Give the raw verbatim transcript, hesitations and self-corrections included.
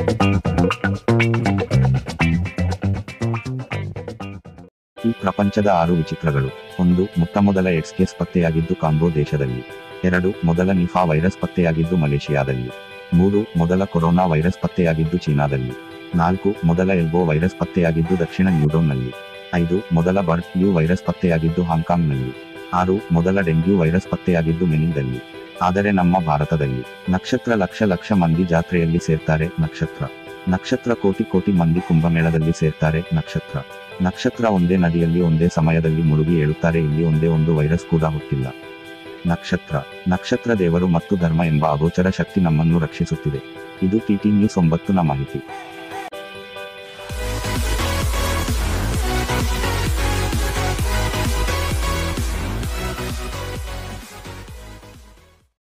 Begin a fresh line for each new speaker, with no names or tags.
ಈ ಪ್ರಪಂಚದ ಆರು ವಿಚಿತ್ರಗಳು. ಒಂದು, ಮೊಟ್ಟಮೊದಲ ಏಡ್ಸ್ ಕೇಸ್ ಪತ್ತೆಯಾಗಿದ್ದು ಕಾಂಗೋ ದೇಶದಲ್ಲಿ. ಎರಡು, ಮೊದಲ ನಿಫಾ ವೈರಸ್ ಪತ್ತೆಯಾಗಿದ್ದು ಮಲೇಷಿಯಾದಲ್ಲಿ. ಮೂರು, ಮೊದಲ ಕೊರೋನಾ ವೈರಸ್ ಪತ್ತೆಯಾಗಿದ್ದು ಚೀನಾದಲ್ಲಿ. ನಾಲ್ಕು, ಮೊದಲ ಎಲ್ಬೋ ವೈರಸ್ ಪತ್ತೆಯಾಗಿದ್ದು ದಕ್ಷಿಣ ನ್ಯೂಡೋನ್ನಲ್ಲಿ. ಐದು, ಮೊದಲ ಬರ್ಡ್ ಫ್ಲೂ ವೈರಸ್ ಪತ್ತೆಯಾಗಿದ್ದು ಹಾಂಗ್ಕಾಂಗ್ನಲ್ಲಿ. ಆರು, ಮೊದಲ ಡೆಂಗ್ಯೂ ವೈರಸ್ ಪತ್ತೆಯಾಗಿದ್ದು ಮೆನಿನ್ದಲ್ಲಿ. ಆದರೆ ನಮ್ಮ ಭಾರತದಲ್ಲಿ ನಕ್ಷತ್ರ ಲಕ್ಷ ಲಕ್ಷ ಮಂದಿ ಜಾತ್ರೆಯಲ್ಲಿ ಸೇರ್ತಾರೆ ನಕ್ಷತ್ರ. ನಕ್ಷತ್ರ ಕೋಟಿ ಕೋಟಿ ಮಂದಿ ಕುಂಭಮೇಳದಲ್ಲಿ ಸೇರ್ತಾರೆ ನಕ್ಷತ್ರ. ನಕ್ಷತ್ರ ಒಂದೇ ನದಿಯಲ್ಲಿ ಒಂದೇ ಸಮಯದಲ್ಲಿ ಮುಳುಗಿ ಏಳುತ್ತಾರೆ. ಇಲ್ಲಿ ಒಂದೇ ಒಂದು ವೈರಸ್ ಕೂಡ ಹುಟ್ಟಿಲ್ಲ. ನಕ್ಷತ್ರ ನಕ್ಷತ್ರ ದೇವರು ಮತ್ತು ಧರ್ಮ ಎಂಬ ಅಗೋಚರ ಶಕ್ತಿ ನಮ್ಮನ್ನು ರಕ್ಷಿಸುತ್ತಿದೆ. ಇದು ಟಿಟಿ ನ್ಯೂಸ್ ಒಂಬತ್ತು ನ ಮಾಹಿತಿ.